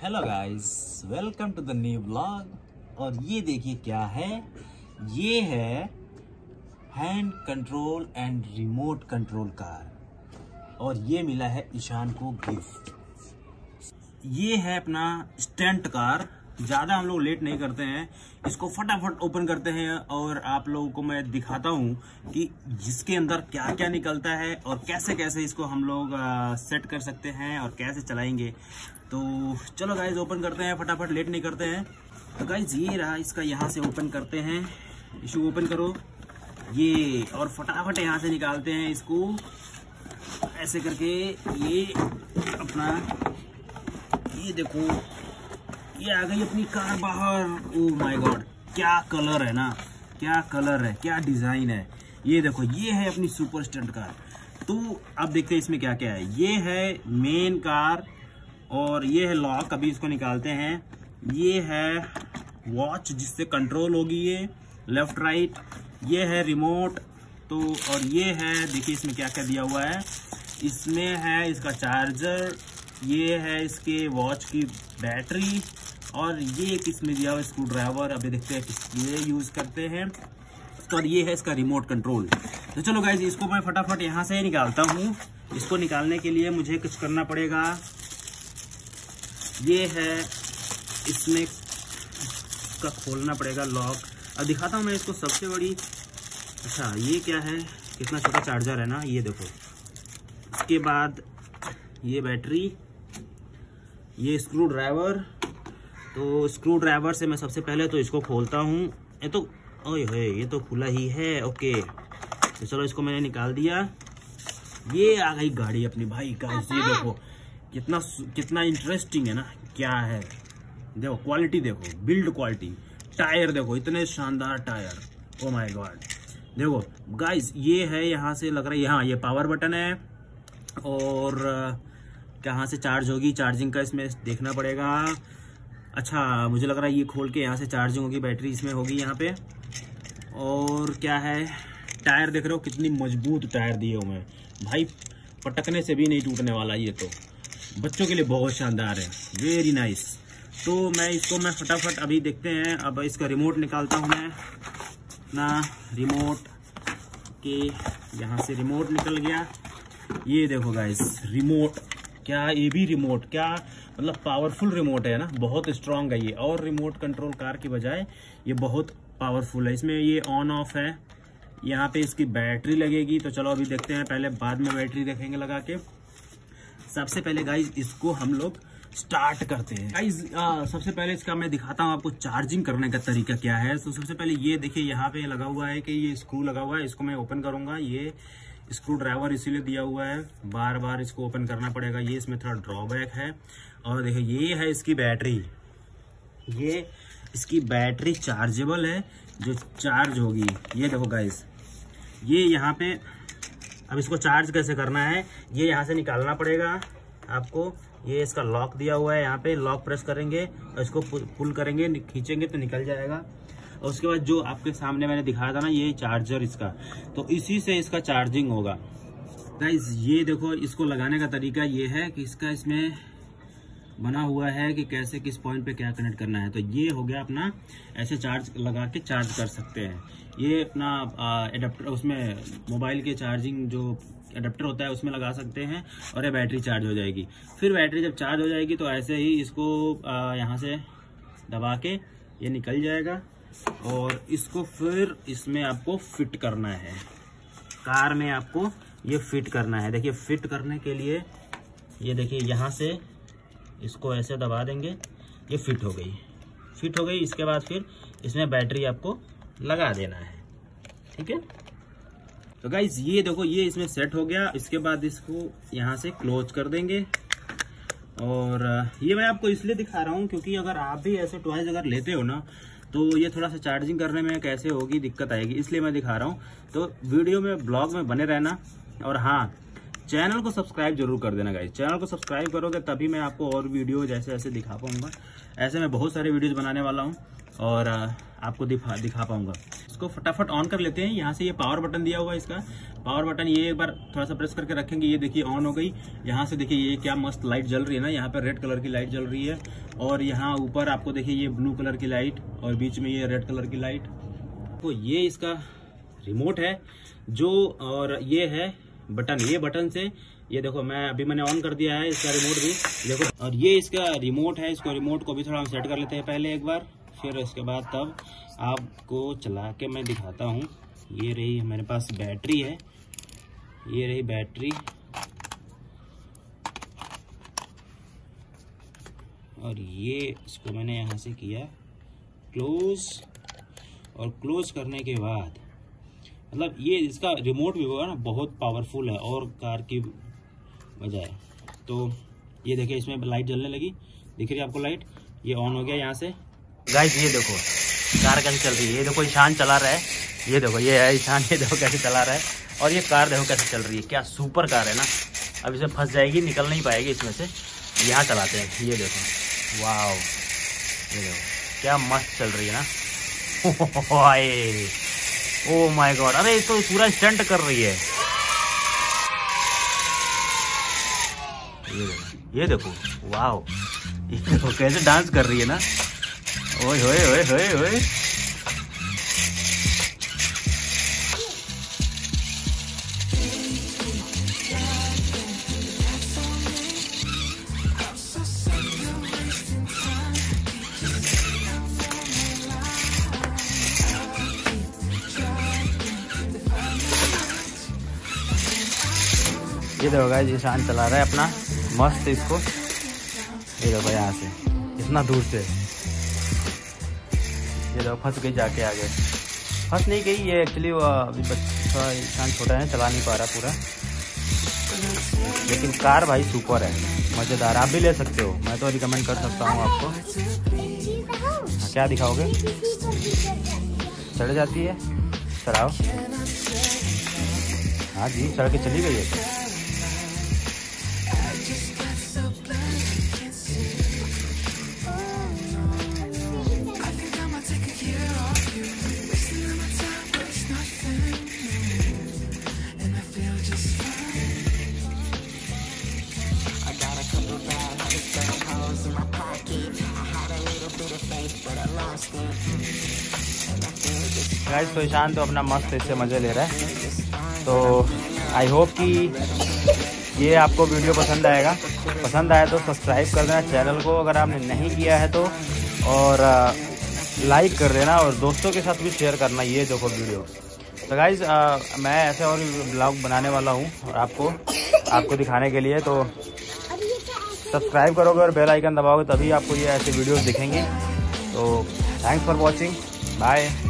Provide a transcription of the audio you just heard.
Hello guys, welcome to the new vlog. और ये देखिए क्या है, ये है hand control and remote control car और ये मिला है ईशान को गिफ्ट। ये है अपना स्टंट कार। ज़्यादा हम लोग लेट नहीं करते हैं, इसको फटाफट ओपन करते हैं और आप लोगों को मैं दिखाता हूँ कि जिसके अंदर क्या क्या निकलता है और कैसे कैसे इसको हम लोग सेट कर सकते हैं और कैसे चलाएंगे। तो चलो गाइज ओपन करते हैं फटाफट, लेट नहीं करते हैं। तो गाइज ये रहा इसका, यहाँ से ओपन करते हैं। इसको ओपन करो ये, और फटाफट यहाँ से निकालते हैं इसको ऐसे करके। ये अपना, ये देखो ये आ गई अपनी कार बाहर। ओह माय गॉड, क्या कलर है ना, क्या कलर है, क्या डिजाइन है। ये देखो ये है अपनी सुपर स्टंट कार। तो अब देखते हैं इसमें क्या क्या है। ये है मेन कार और ये है लॉक, अभी इसको निकालते हैं। ये है वॉच जिससे कंट्रोल होगी ये लेफ्ट राइट। ये है रिमोट। तो और ये है, देखिए इसमें क्या क्या दिया हुआ है। इसमें है इसका चार्जर, ये है इसके वॉच की बैटरी और ये किसमें दिया हुआ स्क्रू ड्राइवर। अभी देखते हैं किस लिए यूज करते हैं। तो और ये है इसका रिमोट कंट्रोल। तो चलो गाइज इसको मैं फटाफट यहाँ से निकालता हूँ। इसको निकालने के लिए मुझे कुछ करना पड़ेगा। ये है इसमें का खोलना पड़ेगा लॉक। अब दिखाता हूँ मैं इसको सबसे बड़ी। अच्छा ये क्या है, कितना छोटा चार्जर है ना, ये देखो। इसके बाद ये बैटरी, ये स्क्रू ड्राइवर। तो स्क्रू ड्राइवर से मैं सबसे पहले तो इसको खोलता हूँ। ये तो ओए होए, ये तो खुला ही है। ओके तो चलो इसको मैंने निकाल दिया। ये आ गई गाड़ी अपनी भाई का। ये देखो कितना कितना इंटरेस्टिंग है ना, क्या है देखो, क्वालिटी देखो, बिल्ड क्वालिटी। टायर देखो, इतने शानदार टायर। ओ माय गॉड, देखो गाइस ये है, यहाँ से लग रहा है यहाँ ये पावर बटन है और कहाँ से चार्ज होगी, चार्जिंग का इसमें देखना पड़ेगा। अच्छा मुझे लग रहा है ये खोल के यहाँ से चार्जिंग होगी, बैटरी इसमें होगी यहाँ पे। और क्या है, टायर देख रहे हो कितनी मजबूत टायर दिए हुए हैं भाई, पटकने से भी नहीं टूटने वाला। ये तो बच्चों के लिए बहुत शानदार है, वेरी नाइस। तो मैं इसको फटाफट अभी देखते हैं। अब इसका रिमोट निकालता हूँ मैं अपना। रिमोट के यहाँ से रिमोट निकल गया। ये देखो गाइस रिमोट, क्या ये भी रिमोट, क्या मतलब पावरफुल रिमोट है ना, बहुत स्ट्रांग है ये। और रिमोट कंट्रोल कार की बजाय ये बहुत पावरफुल है। इसमें ये ऑन ऑफ है, यहाँ पे इसकी बैटरी लगेगी। तो चलो अभी देखते हैं, पहले बाद में बैटरी देखेंगे लगा के। सबसे पहले गाइज इसको हम लोग स्टार्ट करते हैं। गाइज सबसे पहले इसका मैं दिखाता हूँ आपको चार्जिंग करने का तरीका क्या है। तो सबसे पहले ये देखिए यहाँ पे लगा हुआ है कि ये स्क्रू लगा हुआ है, इसको मैं ओपन करूंगा। ये स्क्रू ड्राइवर इसीलिए दिया हुआ है, बार बार इसको ओपन करना पड़ेगा, ये इसमें थोड़ा ड्रॉबैक है। और देखिए ये है इसकी बैटरी, ये इसकी बैटरी चार्जेबल है जो चार्ज होगी। ये देखो गाइस, ये यहाँ पे अब इसको चार्ज कैसे करना है, ये यहाँ से निकालना पड़ेगा आपको। ये इसका लॉक दिया हुआ है, यहाँ पे लॉक प्रेस करेंगे और इसको पुल करेंगे, खींचेंगे तो निकल जाएगा। और उसके बाद जो आपके सामने मैंने दिखाया था ना, ये चार्जर इसका, तो इसी से इसका चार्जिंग होगा। गाइस ये देखो इसको लगाने का तरीका ये है कि इसका इसमें बना हुआ है कि कैसे किस पॉइंट पे क्या कनेक्ट करना है। तो ये हो गया अपना, ऐसे चार्ज लगा के चार्ज कर सकते हैं। ये अपना एडाप्टर, उसमें मोबाइल के चार्जिंग जो एडाप्टर होता है उसमें लगा सकते हैं और ये बैटरी चार्ज हो जाएगी। फिर बैटरी जब चार्ज हो जाएगी तो ऐसे ही इसको यहाँ से दबा के ये निकल जाएगा और इसको फिर इसमें आपको फिट करना है, कार में आपको ये फिट करना है। देखिए फिट करने के लिए ये देखिए यहाँ से इसको ऐसे दबा देंगे, ये फिट हो गई, फिट हो गई। इसके बाद फिर इसमें बैटरी आपको लगा देना है, ठीक है। तो गाइज ये देखो ये इसमें सेट हो गया। इसके बाद इसको यहाँ से क्लोज कर देंगे। और ये मैं आपको इसलिए दिखा रहा हूँ क्योंकि अगर आप भी ऐसे टॉयज अगर लेते हो ना, तो ये थोड़ा सा चार्जिंग करने में कैसे होगी, दिक्कत आएगी, इसलिए मैं दिखा रहा हूँ। तो वीडियो में, ब्लॉग में बने रहना। और हाँ, चैनल को सब्सक्राइब जरूर कर देना गाइस। चैनल को सब्सक्राइब करोगे तभी मैं आपको और वीडियो जैसे ऐसे दिखा पाऊंगा। ऐसे मैं बहुत सारे वीडियोज बनाने वाला हूँ और आपको दिखा पाऊंगा। इसको फटाफट ऑन कर लेते हैं। यहाँ से ये पावर बटन दिया हुआ है, इसका पावर बटन ये एक बार थोड़ा सा प्रेस करके रखेंगे, ये देखिए ऑन हो गई। यहाँ से देखिए ये क्या मस्त लाइट जल रही है ना, यहाँ पर रेड कलर की लाइट जल रही है और यहाँ ऊपर आपको देखिए ये ब्लू कलर की लाइट और बीच में ये रेड कलर की लाइट। तो ये इसका रिमोट है जो, और ये है बटन। ये बटन से ये देखो मैंने ऑन कर दिया है इसका रिमोट भी देखो। और ये इसका रिमोट है, इसको रिमोट को भी थोड़ा हम सेट कर लेते हैं पहले एक बार, फिर उसके बाद तब आपको चला के मैं दिखाता हूँ। ये रही मेरे पास बैटरी है, ये रही बैटरी और ये इसको मैंने यहाँ से किया क्लोज। और क्लोज करने के बाद मतलब ये इसका रिमोट भी होगा ना बहुत पावरफुल है और कार की बजाय। तो ये देखिए इसमें लाइट जलने लगी, दिख रही है आपको लाइट, ये ऑन हो गया यहाँ से। गाइस ये देखो कार कैसे चल रही है, ये देखो ईशान चला रहा है, ये देखो ये है ईशान, ये देखो कैसे चला रहा है। और ये कार देखो कैसे चल रही है, क्या सुपर कार है ना। अब इसमें फंस जाएगी, निकल नहीं पाएगी इसमें से। यहाँ चलाते हैं, ये देखो वाह, ये देखो क्या मस्त चल रही है ना। ओ माय गॉड, अरे तो पूरा स्टंट कर रही है। ये देखो वाह, ये देखो कैसे डांस कर रही है ना। ओए होए होए होए होए। ये देखो गाइस ईशान चला रहा है अपना मस्त इसको। ये देखो यहाँ से इतना दूर से, ये देखो फंस गई जाके आगे। फंस नहीं गई ये, एक्चुअली वो अभी बच्चा ईशान छोटा है, चला नहीं पा रहा पूरा। लेकिन कार भाई सुपर है, मज़ेदार, आप भी ले सकते हो, मैं तो रिकमेंड कर सकता हूँ आपको। हाँ, क्या दिखाओगे? चढ़ जाती है, चलाओ। हाँ जी चढ़ के चली गई है। गाइस तो ईशान तो अपना मस्त इससे मज़े ले रहा है। तो आई होप कि ये आपको वीडियो पसंद आएगा। पसंद आया तो सब्सक्राइब कर देना चैनल को अगर आपने नहीं किया है तो, और लाइक कर देना और दोस्तों के साथ भी शेयर करना ये देखो वीडियो। तो गाइस मैं ऐसे और ब्लॉग बनाने वाला हूँ और आपको दिखाने के लिए। तो सब्सक्राइब करोगे और बेल आइकन दबाओगे तभी आपको ये ऐसे वीडियोस दिखेंगे। तो थैंक्स फॉर वॉचिंग, बाय।